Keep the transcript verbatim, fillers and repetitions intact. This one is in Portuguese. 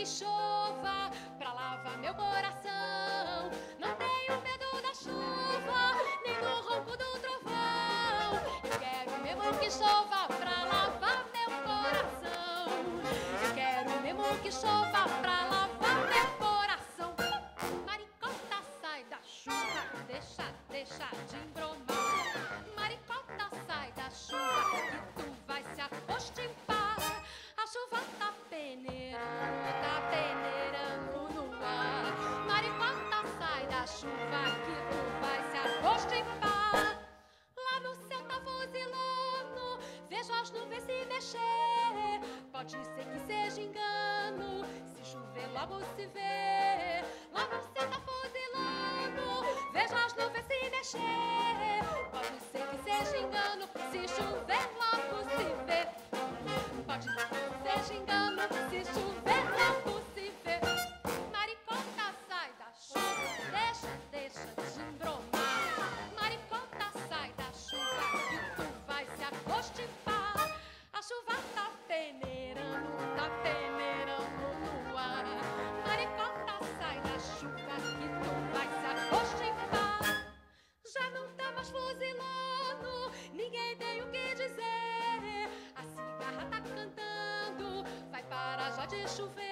que chova pra lavar meu coração. Não tenho medo da chuva, nem do ronco do trovão. Eu quero mesmo que chova pra lavar meu coração. Eu quero mesmo que chova pra lavar meu coração. Maricota, sai da chuva, deixa, deixa de embromar. Maricota, sai da chuva, que tu vai se acostumar. A chuva tá peneirando, tá peneirando no ar. Maricota, sai da chuva, que tu vai se acostumar. Lá no céu tá fuzilando, vejo as nuvens se mexer. Pode ser que seja engano, se chover logo se vê. Lá no céu tá fuzilando, vejo as nuvens se mexer. Pode ser que seja engano, se chover logo se vê. Pode ser que seja engano, se chover logo se vê. Maricota, sai da chuva, deixa, deixa de embromar. Maricota, sai da chuva, que tu vai se acostumar. A chuva tá peneirando, tá peneirando no ar. Maricota, sai da chuva, que tu vai se acostumar. Já não tá mais fuzilando, ninguém tem o que dizer. A cigarra tá cantando, vai parar já de chover.